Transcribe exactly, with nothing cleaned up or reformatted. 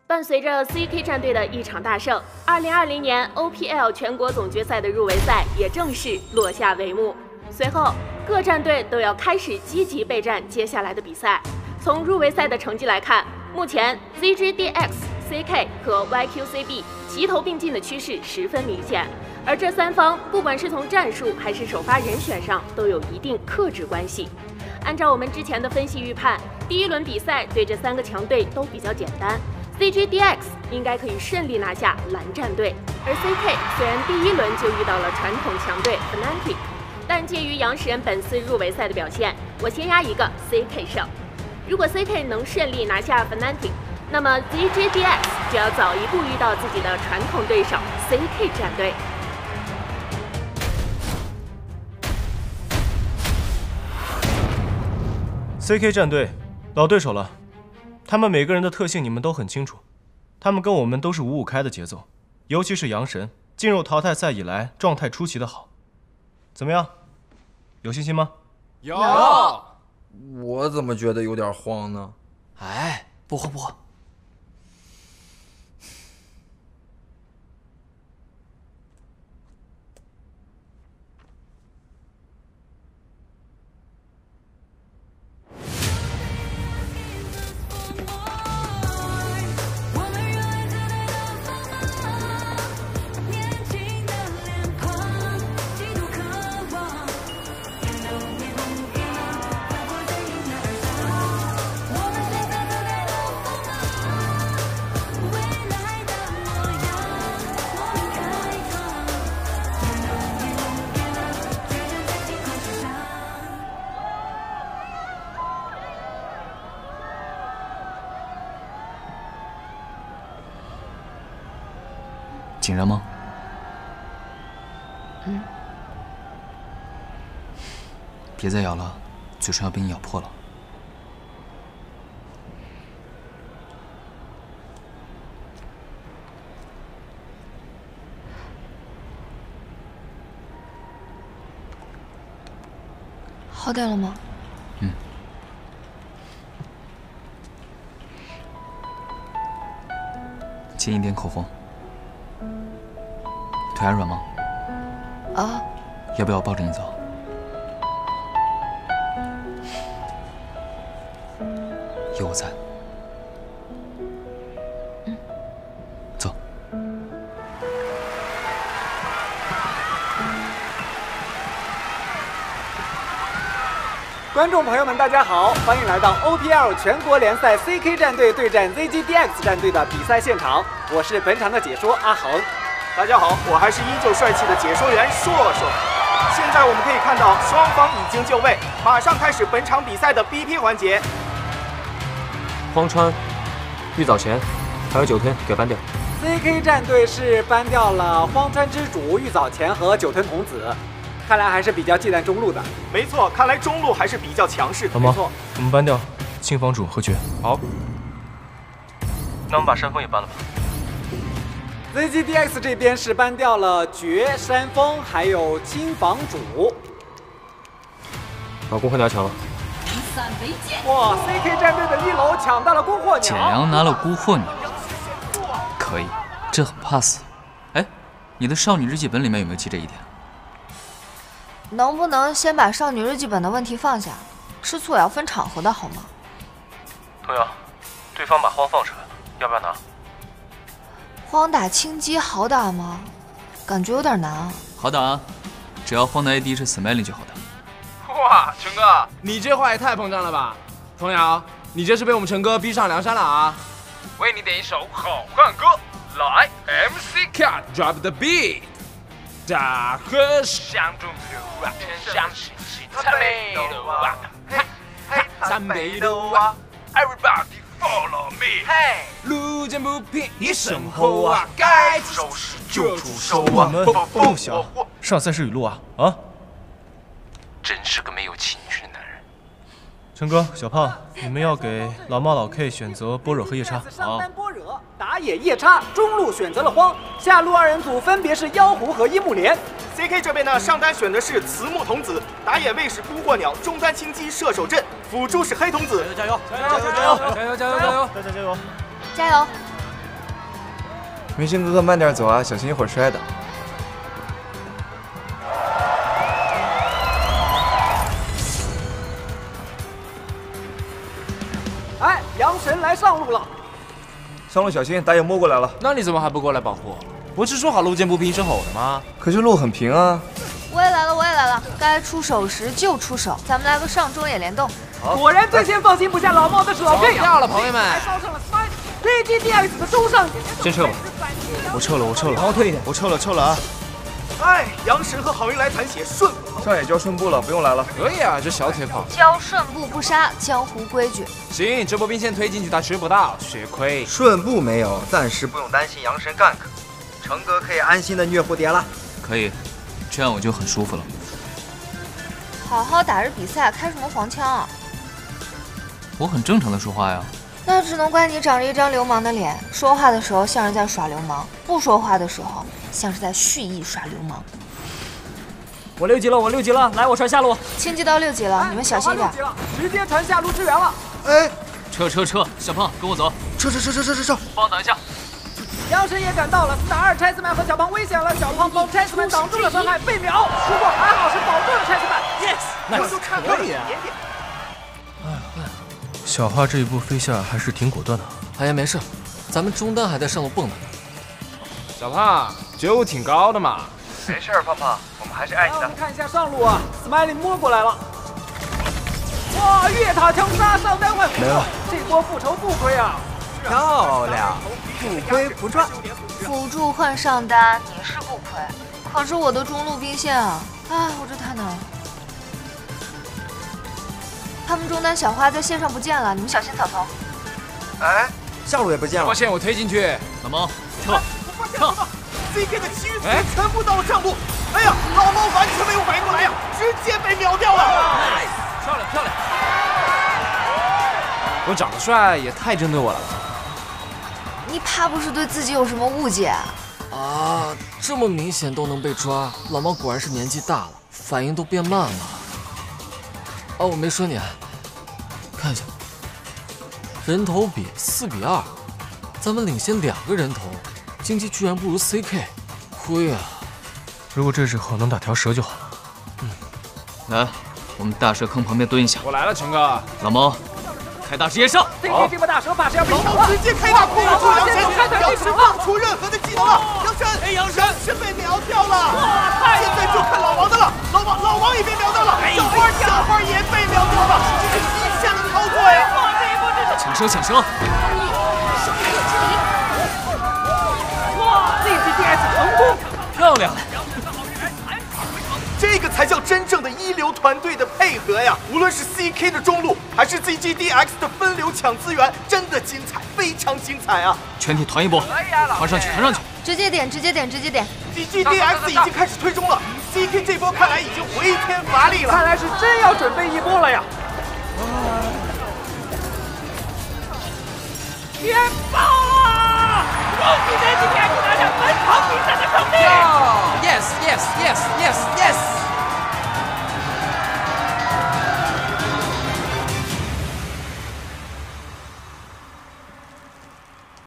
伴随着 C K 战队的一场大胜，二零二零年 O P L 全国总决赛的入围赛也正式落下帷幕。随后，各战队都要开始积极备战接下来的比赛。从入围赛的成绩来看，目前 Z G D X、C K 和 Y Q C B 齐头并进的趋势十分明显，而这三方不管是从战术还是首发人选上，都有一定克制关系。按照我们之前的分析预判，第一轮比赛对这三个强队都比较简单。C G D X 应该可以顺利拿下蓝战队，而 C K 虽然第一轮就遇到了传统强队 Fnatic， 但鉴于杨神本次入围赛的表现，我先压一个 C K 胜。如果 C K 能顺利拿下 Fnatic， 那么 Z G D X 就要早一步遇到自己的传统对手 C K 战队。 C K 战队老对手了。他们每个人的特性你们都很清楚，他们跟我们都是五五开的节奏，尤其是杨神，进入淘汰赛以来状态出奇的好。怎么样，有信心吗？ 有。 我怎么觉得有点慌呢？ 哎，不慌不慌。 紧张吗？ 嗯。 别再咬了，嘴唇要被你咬破了。 好点了吗？ 嗯。亲一点口红。腿还软吗？ 啊！ 要不要我抱着你走？有我在。 嗯。 走。 观众朋友们，大家好，欢迎来到 O P L 全国联赛 C K 战队对战 Z G D X 战队的比赛现场，我是本场的解说阿恒。 大家好，我还是依旧帅气的解说员硕硕。现在我们可以看到双方已经就位，马上开始本场比赛的 B P 环节。 荒川、玉藻前还有九天给搬掉。 C K 战队是搬掉了荒川之主、玉藻前和九藤童子，看来还是比较忌惮中路的。 没错，看来中路还是比较强势的。 老毛，我们搬掉青房主和绝。 好。 那我们把山峰也搬了吧。 Z G D X 这边是搬掉了绝、山峰，还有青房主。 把宫火鸟抢了。 哇 ！C K 战队的一楼抢到了孤鹤鸟。 简阳拿了孤鹤鸟，可以，这很怕死。哎，你的少女日记本里面有没有记这一点？ 能不能先把少女日记本的问题放下？吃醋也要分场合的好吗？ 童瑶，对方把荒放出来了，要不要拿？ 荒打青姬好打吗？感觉有点难啊。 好打啊，只要荒的 A D 是 Smelly 就好打。 哇，陈哥，你这话也太膨胀了吧！童瑶，你这是被我们陈哥逼上梁山了啊！为你点一首好汉歌，来 ，M C Cat drop the beat。大河向中流啊，天上星星参北斗啊，嘿嘿参北斗啊 ，Everybody follow me， 嘿，路见不平一声吼啊，该出手时就出手啊， 我们不小，上赛事语录啊啊！ 真是个没有情趣的男人。 陈哥、小胖，你们要给老猫老 K 选择般若和夜叉。 上单般若，打野夜叉，中路选择了荒，下路二人组分别是妖狐和樱木莲。 C K 这边呢，上单选的是慈木童子，打野位是孤鹤鸟，中单青姬射手阵，辅助是黑童子。 加油加油加油加油加油加油加油！ 大家加油！ 加油！ 明星哥哥慢点走啊，小心一会儿摔的。 哎，杨神来上路了。 上路小心，打野摸过来了。 那你怎么还不过来保护？不是说好路见不平是吼的吗？ 可是路很平啊。 我也来了，我也来了，该出手时就出手，咱们来个上中野联动。 果然最先放心不下老帽的是老 K 呀！ 掉了，朋友们。 还烧上了 C G D X 的中上野。 先撤吧，我撤了，我撤了， 往后退一点， 我撤了，撤了啊！ 哎，杨神和郝云来残血，顺服。 上野交顺步了，不用来了。 可以啊，这小腿跑。 教顺步不杀，江湖规矩。 行，这波兵线推进去他吃不到，血亏。 顺步没有，暂时不用担心杨神 gank， 成哥可以安心的虐蝴蝶了。 可以，这样我就很舒服了。 好好打着比赛，开什么黄腔啊？ 我很正常的说话呀。 那只能怪你长着一张流氓的脸，说话的时候像是在耍流氓，不说话的时候像是在蓄意耍流氓。 我六级了，我六级了，来，我传下路。 轻级到六级了，你们小心点。 直接传下路支援了。 哎， 撤撤撤！小胖，跟我走。 撤撤撤撤撤撤撤！ 帮我挡一下。 杨神也赶到了，四打二拆斯曼和小胖危险了，小胖帮拆斯曼挡住了伤害，被秒。不过还好是保住了拆斯曼。Yes， 那就看到了一点点。 小花这一步飞下还是挺果断的。 哎呀，没事，咱们中单还在上路蹦呢。 小胖，觉悟挺高的嘛。 没事，胖胖，我们还是爱你的。 我们看一下上路啊 ，Smiley 摸过来了。哇，越塔强杀，上单换没了，这波复仇不亏啊！ 漂亮，不亏不赚。 辅助换上单，你是不亏，可是我的中路兵线啊，啊，我这太难了。他们中单小花在线上不见了，你们小心草丛。 哎，下路也不见了。 波线我推进去。 老猫，撤，撤。 C K 的其余队全部到了上路。哎呀，老猫完全没有反应过来呀，直接被秒掉了。 漂亮漂亮。我长得帅也太针对我了吧？ 你怕不是对自己有什么误解啊？ 啊，这么明显都能被抓，老猫果然是年纪大了，反应都变慢了。哦，我没说你，看一下，人头比四比二，咱们领先两个人头，经济居然不如 C K， 亏啊！ 如果这时候能打条蛇就好了。 嗯，来，我们大蛇坑旁边蹲一下。 我来了，陈哥。 老猫，开大直接上。 C K 这波大蛇怕是要被抢了。 直接开大控制住杨神，杨神放不出任何的技能了。杨神，哎，杨神是被秒掉了。现在就看老王的了，老王老王也被秒掉了，小花小花也被秒掉了，这是极限的操作呀！ 抢蛇抢蛇！ 哇 ，C G D S 成功， 漂亮！ 这个才叫真正的一流团队的配合呀！无论是 C K 的中路，还是 Z G D X 的分流抢资源，真的精彩，非常精彩啊！ 全体团一波，团上去，团上去！ 直接点，直接点，直接点 ！Z G D X 已经开始推中了 ，C K 这波看来已经回天乏力了， 看来是真要准备一波了呀！天爆啊！恭喜 Z G D X 拿下本场比赛的胜利！